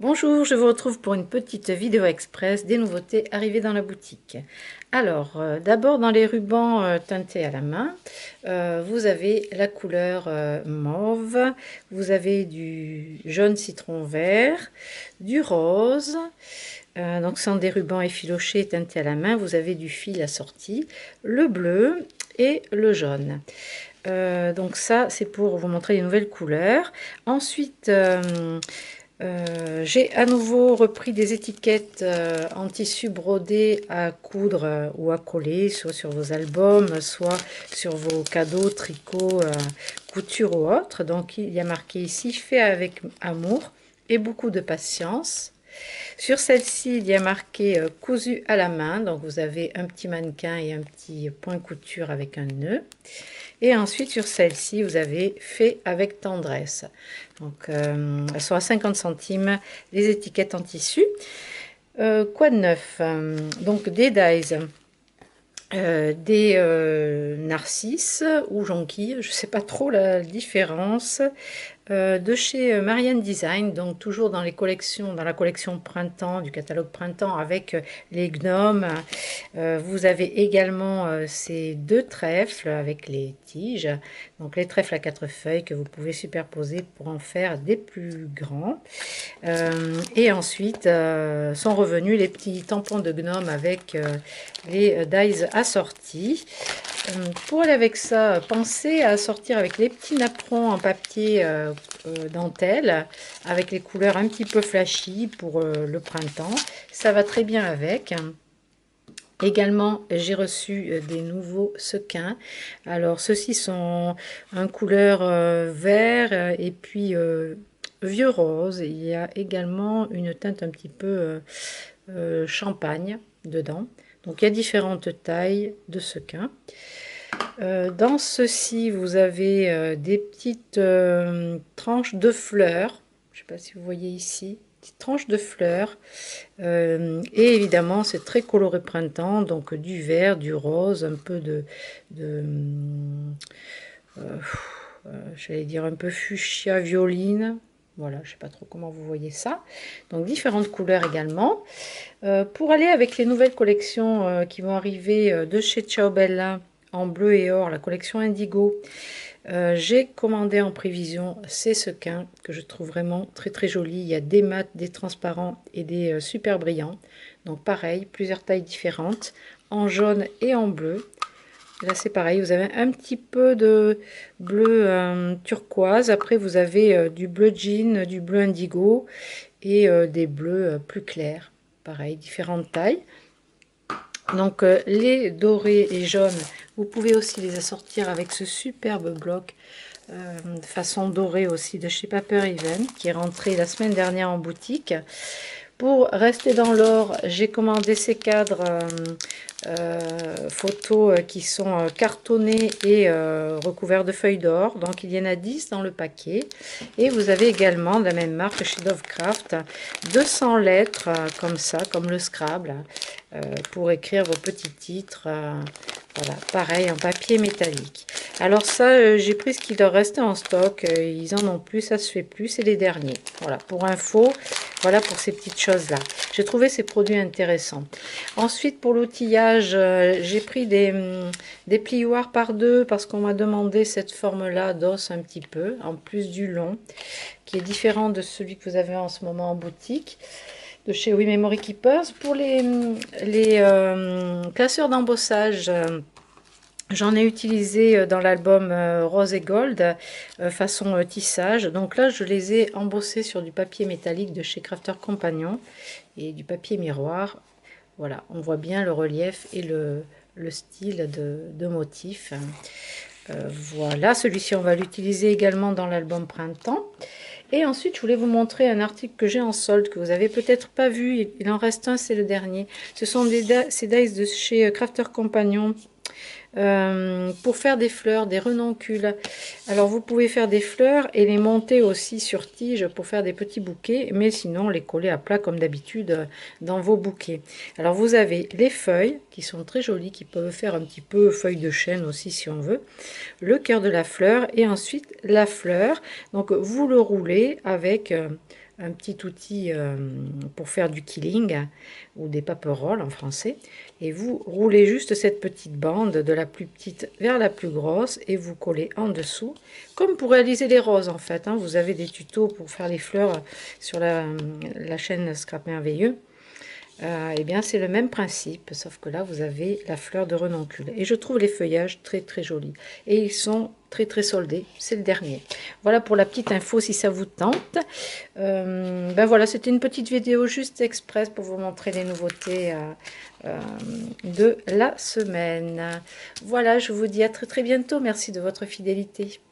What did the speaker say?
Bonjour, je vous retrouve pour une petite vidéo express des nouveautés arrivées dans la boutique. Alors, d'abord dans les rubans teintés à la main, vous avez la couleur mauve, vous avez du jaune citron vert, du rose, donc ce sont des rubans effilochés teintés à la main, vous avez du fil assorti, le bleu et le jaune. Donc ça, c'est pour vous montrer les nouvelles couleurs. Ensuite, j'ai à nouveau repris des étiquettes en tissu brodé à coudre ou à coller, soit sur vos albums, soit sur vos cadeaux, tricots, couture ou autres. Donc il y a marqué ici fait avec amour et beaucoup de patience. Sur celle-ci, il y a marqué cousu à la main. Donc vous avez un petit mannequin et un petit point couture avec un nœud. Et ensuite, sur celle-ci, vous avez fait avec tendresse. Donc, elles sont à 50 centimes, les étiquettes en tissu. Quoi de neuf? Donc, des dies, des narcisses ou jonquilles, je ne sais pas trop la différence. De chez Marianne Design, donc toujours dans les collections, dans la collection printemps, du catalogue printemps avec les gnomes. Vous avez également ces deux trèfles avec les tiges, donc les trèfles à 4 feuilles que vous pouvez superposer pour en faire des plus grands. Et ensuite sont revenus les petits tampons de gnome avec les dies assortis. Pour aller avec ça, pensez à sortir avec les petits napperons en papier dentelle avec les couleurs un petit peu flashy pour le printemps. Ça va très bien avec. Également, j'ai reçu des nouveaux sequins. Alors, ceux-ci sont en couleur vert et puis vieux rose. Il y a également une teinte un petit peu champagne dedans. Donc, il y a différentes tailles de sequins. Dans ceci, vous avez des petites tranches de fleurs. Je ne sais pas si vous voyez ici. Petites tranches de fleurs. Et évidemment, c'est très coloré printemps. Donc du vert, du rose, un peu de j'allais dire un peu fuchsia, violine. Voilà, je ne sais pas trop comment vous voyez ça. Donc différentes couleurs également. Pour aller avec les nouvelles collections qui vont arriver de chez Ciao Bella en bleu et or, la collection Indigo, j'ai commandé en prévision ces sequins que je trouve vraiment très très jolis. Il y a des mats, des transparents et des super brillants. Donc pareil, plusieurs tailles différentes, en jaune et en bleu. Là c'est pareil, vous avez un petit peu de bleu turquoise. Après vous avez du bleu jean, du bleu indigo et des bleus plus clairs. Pareil, différentes tailles. Donc les dorés et jaunes, vous pouvez aussi les assortir avec ce superbe bloc façon dorée aussi de chez Paper Even qui est rentré la semaine dernière en boutique. Pour rester dans l'or, j'ai commandé ces cadres photos qui sont cartonnés et recouverts de feuilles d'or. Donc il y en a 10 dans le paquet. Et vous avez également de la même marque chez Dovecraft 200 lettres comme ça, comme le Scrabble, pour écrire vos petits titres. Voilà, pareil en papier métallique. Alors ça, j'ai pris ce qui leur restait en stock. Ils en ont plus, ça se fait plus. C'est les derniers. Voilà, pour info, voilà pour ces petites choses-là. J'ai trouvé ces produits intéressants. Ensuite, pour l'outillage, j'ai pris des plioirs par deux parce qu'on m'a demandé cette forme-là d'os un petit peu, en plus du long, qui est différent de celui que vous avez en ce moment en boutique de chez We Memory Keepers. Pour les classeurs d'embossage, j'en ai utilisé dans l'album Rose et Gold, façon tissage. Donc là, je les ai embossés sur du papier métallique de chez Crafter Compagnon et du papier miroir. Voilà, on voit bien le relief et le style de motif. Voilà, celui-ci, on va l'utiliser également dans l'album Printemps. Et ensuite, je voulais vous montrer un article que j'ai en solde, que vous avez peut-être pas vu. Il en reste un, c'est le dernier. Ce sont ces dies de chez Crafter Compagnon. Pour faire des fleurs, des renoncules. Alors vous pouvez faire des fleurs et les monter aussi sur tige pour faire des petits bouquets, mais sinon les coller à plat comme d'habitude dans vos bouquets. Alors vous avez les feuilles qui sont très jolies, qui peuvent faire un petit peu feuille de chêne aussi si on veut, le cœur de la fleur et ensuite la fleur. Donc vous le roulez avec un petit outil pour faire du quilling ou des paperolles en français. Et vous roulez juste cette petite bande de la plus petite vers la plus grosse et vous collez en dessous, comme pour réaliser les roses en fait. Hein. Vous avez des tutos pour faire les fleurs sur la chaîne Scrap Merveilleux. Eh bien, c'est le même principe, sauf que là, vous avez la fleur de renoncule. Et je trouve les feuillages très très jolis. Et ils sont très très soldés. C'est le dernier. Voilà pour la petite info si ça vous tente. Ben voilà, c'était une petite vidéo juste express pour vous montrer les nouveautés de la semaine. Voilà, je vous dis à très très bientôt. Merci de votre fidélité.